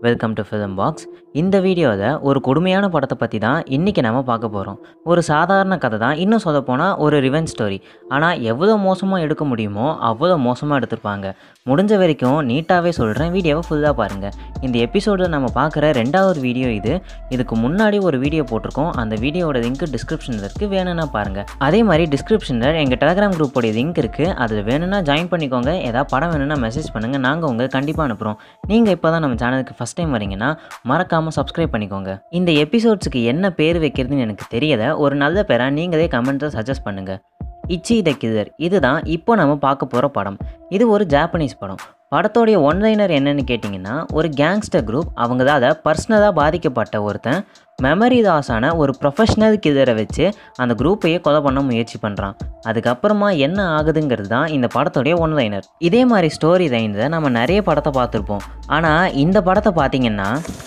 Welcome to film box. இந்த வீடியோவில் ஒரு கொடுமையான படத்தை பற்றி தான் இன்றைக்கி நம்ம பார்க்க போகிறோம். ஒரு சாதாரண கதை தான், இன்னும் சொல்லப்போனால் ஒரு ரிவெஞ்ச் ஸ்டோரி. ஆனால் எவ்வளோ மோசமாக எடுக்க முடியுமோ அவ்வளோ மோசமாக எடுத்திருப்பாங்க. முடிஞ்ச வரைக்கும் நீட்டாகவே சொல்கிறேன், வீடியோவை ஃபுல்லாக பாருங்கள். இந்த எபிசோடில் நம்ம பார்க்குற ரெண்டாவது வீடியோ இது. இதுக்கு முன்னாடி ஒரு வீடியோ போட்டிருக்கோம், அந்த வீடியோவோட லிங்க் டிஸ்கிரிப்ஷனில் இருக்குது, வேணும்னா பாருங்கள். அதே மாதிரி டிஸ்கிரிப்ஷனில் எங்கள் டெலகிராம் குரூப்போடைய லிங்க் இருக்குது, அதில் வேணும்னா ஜாயின் பண்ணிக்கோங்க. ஏதாவது படம் வேணும்னா மெசேஜ் பண்ணுங்கள், நாங்கள் உங்களுக்கு கண்டிப்பாக அனுப்புகிறோம். நீங்கள் இப்போ தான் நம்ம சேனலுக்கு ஃபஸ்ட் டைம் வரீங்கன்னா மறக்காமல் சப்ஸ்கிரைப் பண்ணிக்கோங்க. இந்த எபிசோட்ஸுக்கு என்ன பேர் வைக்கிறதுன்னு எனக்கு தெரியல, ஒரு நல்ல பேரா நீங்களே கமெண்ட்டில் சஜஸ்ட் பண்ணுங்கள். இச்சி த கில்லர், இதுதான் இப்போ நம்ம பார்க்க போகிற படம். இது ஒரு ஜாப்பனீஸ் படம். படத்தோடைய ஒன்லைனர் என்னன்னு கேட்டிங்கன்னா, ஒரு கேங்ஸ்டர் குரூப், அவங்களால பர்சனலாக பாதிக்கப்பட்ட ஒருத்தன் மெமரி லாஸான ஒரு ப்ரொஃபஷ்னல் கில்லரை வச்சு அந்த குரூப்பையே கொலை பண்ண முயற்சி பண்ணுறான். அதுக்கப்புறமா என்ன ஆகுதுங்கிறது தான் இந்த படத்தோடைய ஒன்லைனர். இதே மாதிரி ஸ்டோரி லைனில் நம்ம நிறைய படத்தை பார்த்துருப்போம். ஆனால் இந்த படத்தை பார்த்தீங்கன்னா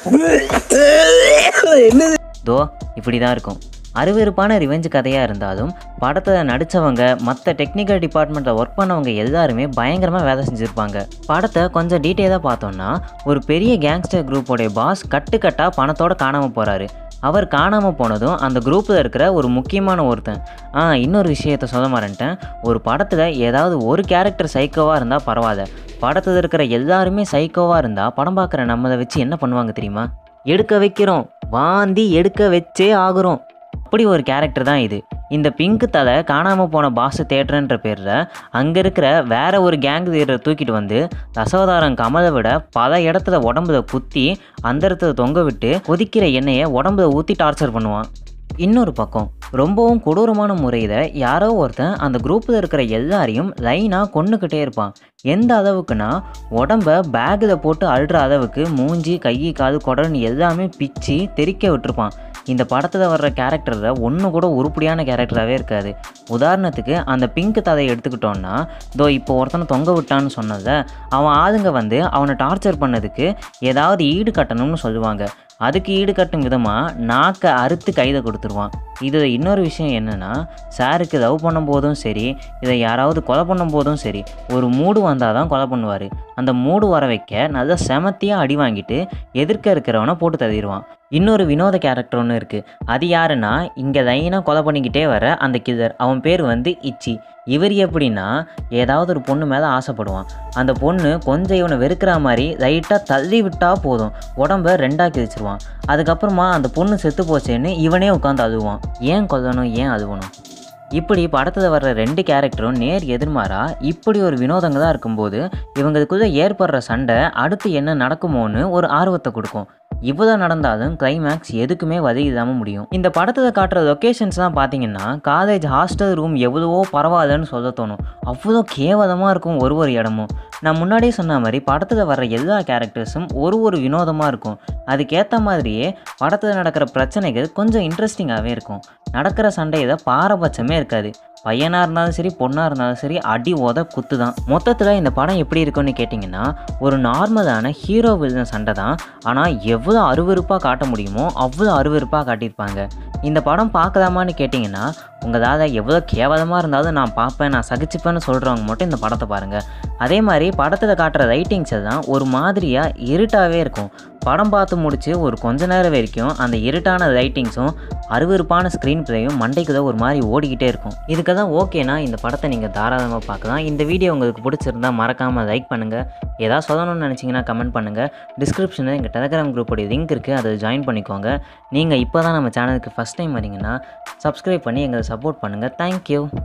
தோ இப்படி தான் இருக்கும். அருவருப்பான ரிவெஞ்ச் கதையாக இருந்தாலும் படத்தில் நடித்தவங்க, மற்ற டெக்னிக்கல் டிபார்ட்மெண்ட்டில் ஒர்க் பண்ணவங்க எல்லாருமே பயங்கரமாக வேலை செஞ்சுருப்பாங்க. படத்தை கொஞ்சம் டீட்டெயிலாக பார்த்தோன்னா, ஒரு பெரிய கேங்ஸ்டர் குரூப்போடைய பாஸ் கட்டுக்கட்டாக பணத்தோடு காணாமல் போகிறாரு. அவர் காணாமல் போனதும் அந்த குரூப்பில் இருக்கிற ஒரு முக்கியமான ஒருத்தன். இன்னொரு விஷயத்த சொல்ல மாட்டேன்ட்டேன், ஒரு படத்தில் ஏதாவது ஒரு கேரக்டர் சைக்கோவாக இருந்தால் பரவாயில்ல, படத்தில் இருக்கிற எல்லாருமே சைக்கோவாக இருந்தால் படம் பார்க்குற நம்மளை வச்சு என்ன பண்ணுவாங்க தெரியுமா? எடுக்க வைக்கிறோம், வாந்தி எடுக்க வச்சே ஆகுறோம். அப்படி ஒரு கேரக்டர் தான் இது. இந்த பிங்க் தலை காணாமல் போன பாஸ் தேட்டர்ன்ற பேரில் அங்கே இருக்கிற வேற ஒரு கேங் லீடரை தூக்கிட்டு வந்து தசவதாரம் கமலை விட பல இடத்துல உடம்புல குத்தி அந்த இடத்துல தொங்க விட்டு கொதிக்கிற எண்ணெயை உடம்புல ஊற்றி டார்ச்சர் பண்ணுவான். இன்னொரு பக்கம் ரொம்பவும் கொடூரமான முறையில் யாரோ ஒருத்தன் அந்த குரூப்பில் இருக்கிற எல்லாரையும் லைனாக கொன்னுக்கிட்டே இருப்பான். எந்த அளவுக்குன்னா, உடம்பை பேக்கில் போட்டு அழுற அளவுக்கு மூஞ்சி, கை, காது, குடல்னு எல்லாமே பிச்சு தெறிக்க விட்டுருப்பான். இந்த படத்தில் வர்ற கேரக்டரில் ஒன்று கூட உருப்படியான கேரக்டராகவே இருக்காது. உதாரணத்துக்கு அந்த பிங்க் ததையை எடுத்துக்கிட்டோன்னா, இப்போ ஒருத்தனை தொங்க விட்டான்னு சொன்னத அவன் ஆளுங்க வந்து அவனை டார்ச்சர் பண்ணதுக்கு ஏதாவது ஈடு கட்டணும்னு சொல்லுவாங்க. அதுக்கு ஈடு கட்டும் விதமாக நாக்கை அறுத்து கையில் கொடுத்துருவான். இதில் இன்னொரு விஷயம் என்னென்னா, சாருக்கு லவ் பண்ணும் போதும் சரி, இதை யாராவது கொலை பண்ணும் போதும் சரி, ஒரு மூடு வந்தால் தான் கொலை பண்ணுவார். அந்த மூடு வர வைக்க நல்லா செமத்தியாக அடி வாங்கிட்டு எதிர்க்க இருக்கிறவனை போட்டு தள்ளிடுவான். இன்னொரு வினோத கேரக்டர் ஒன்று இருக்குது. அது யாருன்னா, இங்கே லைனாக கொலை பண்ணிக்கிட்டே வர அந்த கில்லர். அவன் பேர் வந்து இச்சி. இவர் எப்படின்னா, ஏதாவது ஒரு பொண்ணு மேலே ஆசைப்படுவான். அந்த பொண்ணு கொஞ்சம் இவனை வெறுக்கிற மாதிரி லைட்டாக தள்ளி விட்டால் போதும், உடம்ப ரெண்டாக கிழிச்சிருவான். அதுக்கப்புறமா அந்த பொண்ணு செத்து போச்சேன்னு இவனே உட்காந்து அழுவான். ஏன் கொல்லணும், ஏன் அழுவணும்? இப்படி படத்தில் வர்ற ரெண்டு கேரக்டரும் நேர் எதிர்மாறாக இப்படி ஒரு வினோதங்க தான் இருக்கும்போது இவங்களுக்குள்ளே ஏற்படுற சண்டை அடுத்து என்ன நடக்குமோன்னு ஒரு ஆர்வத்தை கொடுக்கும். இவ்வளோ நடந்தாலும் கிளைமேக்ஸ் எதுக்குமே வழி இல்லாமல் முடியும். இந்த படத்தில் காட்டுற லொக்கேஷன்ஸ்லாம் பார்த்தீங்கன்னா, காலேஜ் ஹாஸ்டல் ரூம் எவ்வளவோ பரவாயில்லன்னு சொல்ல தோணும். அவ்வளோ கேவலமாக இருக்கும் ஒரு இடமும். நான் முன்னாடியே சொன்ன மாதிரி படத்தில் வர்ற எல்லா கேரக்டர்ஸும் ஒரு வினோதமாக இருக்கும். அதுக்கேற்ற மாதிரியே படத்தில் நடக்கிற பிரச்சனைகள் கொஞ்சம் இன்ட்ரெஸ்டிங்காகவே இருக்கும். நடக்கிற சண்டையில் பாரபட்சமே இருக்காது. பையனாக இருந்தாலும் சரி, பொண்ணாக இருந்தாலும் சரி, அடி உத குத்து தான். மொத்தத்தில் இந்த படம் எப்படி இருக்குன்னு கேட்டிங்கன்னா, ஒரு நார்மலான ஹீரோ வில்லன் சண்டை தான். ஆனால் எவ்வளோ அருவருப்பாக காட்ட முடியுமோ அவ்வளோ அருவருப்பாக காட்டியிருப்பாங்க. இந்த படம் பார்க்கலாமான்னு கேட்டிங்கன்னா, உங்களால் எவ்வளோ கேவலமாக இருந்தாலும் நான் பார்ப்பேன், நான் சகிச்சுப்பேன்னு சொல்கிறவங்க மட்டும் இந்த படத்தை பாருங்கள். அதே மாதிரி படத்தில் காட்டுற ரைட்டிங்ஸ் எல்லாம் ஒரு மாதிரியாக இருட்டாகவே இருக்கும். படம் பார்த்து முடித்து ஒரு கொஞ்ச நேரம் வரைக்கும் அந்த இருட்டான ரைட்டிங்ஸும் அருவருப்பான ஸ்க்ரீன் பிளேயும் மண்டைக்குள்ள ஒரு மாதிரி ஓடிக்கிட்டே இருக்கும். இதுக்கு தான் ஓகேனா இந்த படத்தை நீங்கள் தாராளமாக பார்க்கலாம். இந்த வீடியோ உங்களுக்கு பிடிச்சிருந்தால் மறக்காமல் லைக் பண்ணுங்கள். ஏதாவது சொல்லணும்னு நினச்சிங்கன்னா கமெண்ட் பண்ணுங்கள். டிஸ்கிரிப்ஷனில் எங்கள் டெலகிராம் குரூப்போடைய லிங்க் இருக்குது, அதை ஜாயின் பண்ணிக்கோங்க. நீங்கள் இப்போ தான் நம்ம சேனலுக்கு ஃபஸ்ட் டைம் வரீங்கன்னா சப்ஸ்கிரைப் பண்ணி எங்களை சப்போர்ட் பண்ணுங்கள். தேங்க்யூ.